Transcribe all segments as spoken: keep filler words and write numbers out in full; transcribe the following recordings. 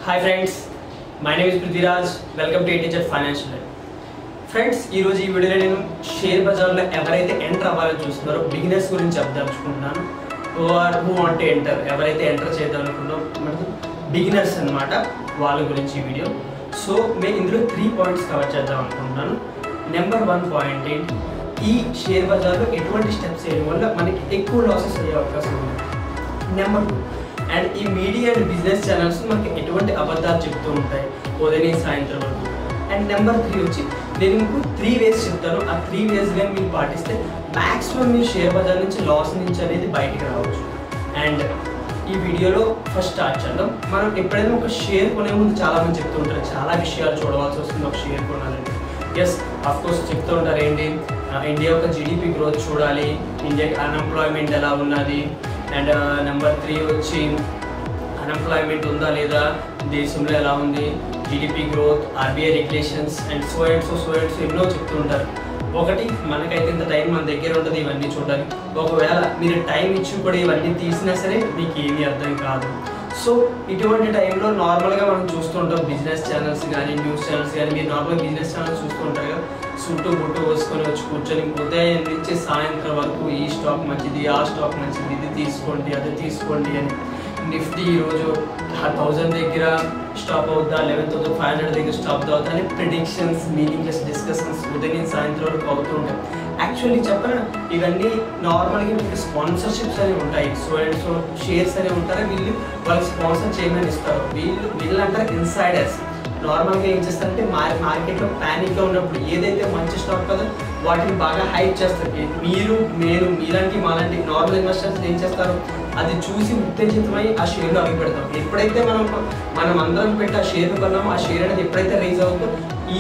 Hi friends, my name is Prithviraj. Welcome to A Teacher Financial Life. Friends ఈరోజు ఈ వీడియోలో నేను share బజార్లో ఎవరైతే ఎంటర్ అవ్వాలని చూస్తున్నారో బిగినర్స్ గురించి చెప్దామనుకుంటున్నాను. Are who want to enter, ఎవరైతే ఎంటర్ చేద్దాం అనుకుంటున్నారో బిగినర్స్ అన్నమాట, వాళ్ళ గురించి ఈ వీడియో. సో మేము ఇందులో త్రీ పాయింట్స్ కవర్ చేద్దాం అనుకుంటున్నాను. నెంబర్ వన్ పాయింట్ ఏంటి, ఈ షేర్ బజార్లో ఎటువంటి స్టెప్స్ వేయడం వల్ల మనకి ఎక్కువ లాసెస్ అయ్యే అవకాశం ఉంది. నెంబర్ టూ, అండ్ ఈ మీడియా అండ్ బిజినెస్ ఛానల్స్ మనకి ఎటువంటి అబద్ధాలు చెప్తూ ఉంటాయి ఉదయం సాయంత్రం వరకు. అండ్ నెంబర్ త్రీ వచ్చి నేను మీకు త్రీ వేస్ చెప్తాను. ఆ త్రీ వేస్ కానీ మీరు పాటిస్తే మ్యాక్సిమం మీరు షేర్ బజార్ నుంచి లాస్ నుంచి అనేది బయటికి రావచ్చు. అండ్ ఈ వీడియోలో ఫస్ట్ స్టార్ట్ చేద్దాం. మనం ఎప్పుడైనా ఒక షేర్ కొనే ముందు చాలామంది చెప్తూ ఉంటారు, చాలా విషయాలు చూడవలసి వస్తుంది ఒక షేర్ కొనాలంటే. ఎస్, అఫ్కోర్స్ చెప్తూ ఉంటారు ఏంటి, ఇండియా యొక్క జీడిపి గ్రోత్ చూడాలి, ఇండియాకి అన్ఎంప్లాయ్మెంట్ ఎలా ఉన్నది, అండ్ నెంబర్ త్రీ వచ్చి అన్ఎంప్లాయ్మెంట్ ఉందా లేదా, దేశంలో ఎలా ఉంది, GDP growth, RBI regulations and so and so so and so ఎన్నో చెప్తూ ఉంటారు. ఒకటి, మనకైతే ఇంత టైం మన దగ్గర ఉంటుంది ఇవన్నీ చూడాలి. ఒకవేళ మీరు టైం ఇచ్చి కూడా ఇవన్నీ తీసినా సరే మీకు ఏమీ అర్థం కాదు. సో ఇటువంటి టైంలో నార్మల్గా మనం చూస్తూ ఉంటాం బిజినెస్ ఛానల్స్ కానీ న్యూస్ ఛానల్స్ కానీ. మీరు నార్మల్గా బిజినెస్ ఛానల్స్ చూస్తూ ఉంటారు కదా, సుట్టు బుట్టు వేసుకొని వచ్చి కూర్చొని ఉదయం నుంచి సాయంత్రం వరకు ఈ స్టాక్ మంచిది, ఆ స్టాక్ మంచిది, ఇది తీసుకోండి అది తీసుకోండి అని. నిఫ్టీ ఈరోజు థౌజండ్ దగ్గర స్టాప్ అవుద్దా, లెవెన్ థౌసండ్ ఫైవ్ హండ్రెడ్ దగ్గర స్టాప్ అవుతా అని ప్రిడిక్షన్స్, మీనింగ్లెస్ డిస్కషన్స్ ఉదయం సాయంత్రం వరకు అవుతూ ఉంటాయి. యాక్చువల్లీ చెప్పనా, ఇవన్నీ నార్మల్గా మీకు స్పాన్సర్షిప్స్ అనేవి ఉంటాయి. సో అండ్ సో షేర్స్ అనేవి ఉంటారు, వీళ్ళు వాళ్ళకి స్పాన్సర్ చేయమని ఇస్తారు. వీళ్ళు వీళ్ళు అంటారు ఇన్సైడర్స్. నార్మల్గా ఏం చేస్తారంటే మార్ మార్కెట్లో ప్యానిక్గా ఉన్నప్పుడు ఏదైతే మంచి స్టాక్ కదా వాటిని బాగా హైప్ చేస్తారు. మీరు నేను మీలాంటి మాలాంటి నార్మల్ ఇన్వెస్టర్స్ ఏం చేస్తారు, అది చూసి ఉత్తేజితమై ఆ షేర్లు అవి పెడతాం. ఎప్పుడైతే మనం మనం అందరం పెట్టి ఆ షేర్లు కొన్నామో ఆ షేర్ అనేది ఎప్పుడైతే రైజ్ అవుతుందో ఈ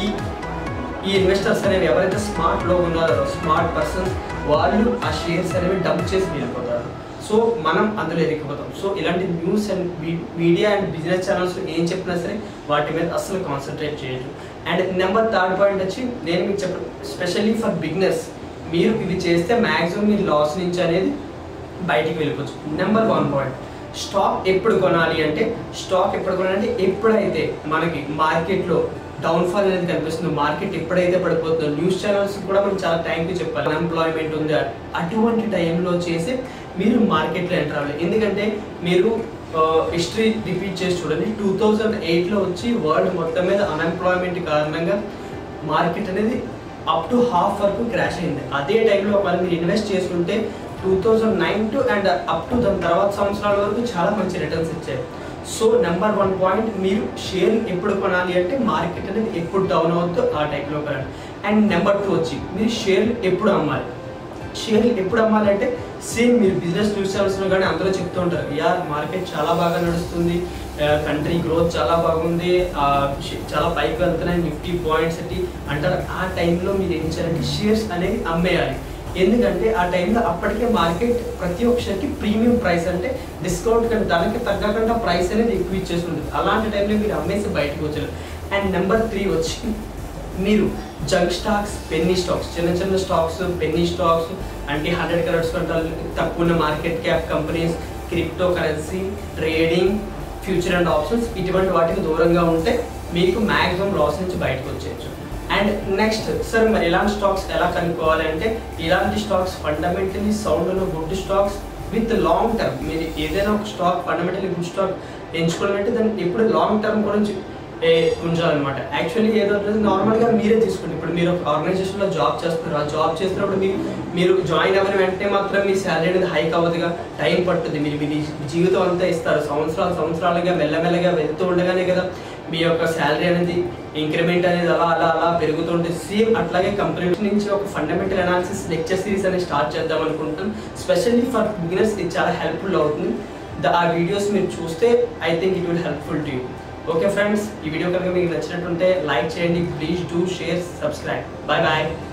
ఈ ఇన్వెస్టర్స్ అనేవి ఎవరైతే స్మార్ట్లో ఉన్నారో, స్మార్ట్ పర్సన్స్, వాళ్ళు ఆ షేర్స్ అనేవి డంప్ చేసి వెళ్ళిపోతారు. సో మనం అందులో ఎదిగిపోతాం. సో ఇలాంటి news and media and business channels ఏం చెప్పినా సరే వాటి మీద అసలు కాన్సన్ట్రేట్ చేయొచ్చు. అండ్ నెంబర్ థర్డ్ పాయింట్ వచ్చి నేను మీకు చెప్పను, స్పెషల్లీ ఫర్ బిగినర్స్, మీరు ఇవి చేస్తే మ్యాక్సిమం మీరు లాస్ నుంచి అనేది బయటికి వెళ్ళిపోవచ్చు. నెంబర్ వన్ పాయింట్, స్టాక్ ఎప్పుడు కొనాలి అంటే, స్టాక్ ఎప్పుడు కొనాలంటే ఎప్పుడైతే మనకి మార్కెట్లో డౌన్ఫాల్ అనేది కనిపిస్తుంది, మార్కెట్ ఎప్పుడైతే పడిపోతుందో. న్యూస్ ఛానల్స్ కూడా మనం చాలా టైంకి చెప్పాలి, అన్ఎంప్లాయ్మెంట్ ఉంది, అటువంటి టైంలో చేసి మీరు మార్కెట్లో ఎంటర్ అవ్వాలి. ఎందుకంటే మీరు హిస్టరీ రిపీట్ చేసి చూడండి, టూ థౌజండ్ ఎయిట్లో వచ్చి వరల్డ్ మొత్తం మీద అన్ఎంప్లాయ్మెంట్ కారణంగా మార్కెట్ అనేది అప్ టు హాఫ్ వరకు క్రాష్ అయింది. అదే టైంలో ఒకవేళ మీరు ఇన్వెస్ట్ చేసుకుంటే two thousand nine to and up to దాని తర్వాత సంవత్సరాల వరకు చాలా మంచి రిటర్న్స్ ఇచ్చాయి. సో నెంబర్ వన్ పాయింట్, మీరు షేర్ ఎప్పుడు కొనాలి అంటే మార్కెట్ అనేది ఎప్పుడు డౌన్ అవుతుందో ఆ టైప్లో కొనాలి. అండ్ నెంబర్ టూ వచ్చి మీరు షేర్ ఎప్పుడు అమ్మాలి. షేర్ ఎప్పుడు అమ్మాలి అంటే సేమ్ మీరు బిజినెస్ న్యూస్ ఛానల్స్లో కానీ అందరూ చెప్తూ ఉంటారు, యార్ మార్కెట్ చాలా బాగా నడుస్తుంది, కంట్రీ గ్రోత్ చాలా బాగుంది, చాలా పైకి వెళ్తున్నాయి, నిఫ్టీ పాయింట్స్ అట్టి అంటారు. ఆ టైంలో మీరు ఏం చేయాలంటే షేర్స్ అనేవి అమ్మేయాలి. ఎందుకంటే ఆ టైంలో అప్పటికే మార్కెట్ ప్రతి ఒక్క షేర్కి ప్రీమియం ప్రైస్, అంటే డిస్కౌంట్ కంటే దానికి తగ్గకుండా ప్రైస్ అనేది ఎక్కువ ఇచ్చేస్తుంది. అలాంటి టైంలో మీరు అమ్మేసి బయటకు వచ్చారు. అండ్ నెంబర్ త్రీ వచ్చి మీరు జంక్ స్టాక్స్, పెన్నీ స్టాక్స్, చిన్న చిన్న స్టాక్స్, పెన్నీ స్టాక్స్ అంటే హండ్రెడ్ కరోడ్స్ కంటే తక్కువ ఉన్న market cap companies, crypto currency, trading, future and options, ఇటువంటి వాటికి దూరంగా ఉంటే మీకు మ్యాక్సిమం లాస్ నుంచి బయటకు వచ్చేయచ్చు. అండ్ నెక్స్ట్, సార్ మరి ఇలాంటి స్టాక్స్ ఎలా కనుక్కోవాలి అంటే, ఇలాంటి స్టాక్స్ ఫండమెంటలీ సౌండ్ ఉన్న good stocks with long term. మీరు ఏదైనా ఒక స్టాక్ ఫండమెంటలీ గుడ్ స్టాక్ ఎంచుకోవాలంటే దాన్ని ఎప్పుడు లాంగ్ టర్మ్ గురించి ఉంచాలన్నమాట. యాక్చువల్లీ ఏదో నార్మల్గా మీరే తీసుకోండి. ఇప్పుడు మీరు ఒక ఆర్గనైజేషన్లో జాబ్ చేస్తున్నారు, ఆ జాబ్ చేస్తున్నప్పుడు మీరు మీరు జాయిన్ అవ్వని వెంటనే మాత్రం మీ శాలరీ అనేది హైక్ అవ్వదుగా, టైం పట్టుద్ది. మీరు మీ జీవితం అంతా ఇస్తారు, సంవత్సరాలు సంవత్సరాలుగా మెల్లమెల్లగా వెళ్తూ ఉండగానే కదా మీ యొక్క శాలరీ అనేది ఇంక్రిమెంట్ అనేది అలా అలా అలా పెరుగుతుంటే. సేమ్ అట్లాగే కంపెనీ నుంచి ఒక ఫండమెంటల్ అనాలిసిస్ లెక్చర్ సిరీస్ అనేది స్టార్ట్ చేద్దాం అనుకుంటాం. స్పెషల్లీ ఫర్ బిగినర్స్ ఇది చాలా హెల్ప్ఫుల్ అవుతుంది. ద ఆ వీడియోస్ మీరు చూస్తే I think it will helpful to you. Okay friends, ఈ వీడియో కనుక మీకు నచ్చినట్టుంటే లైక్ చేయండి, please do share, subscribe. Bye bye.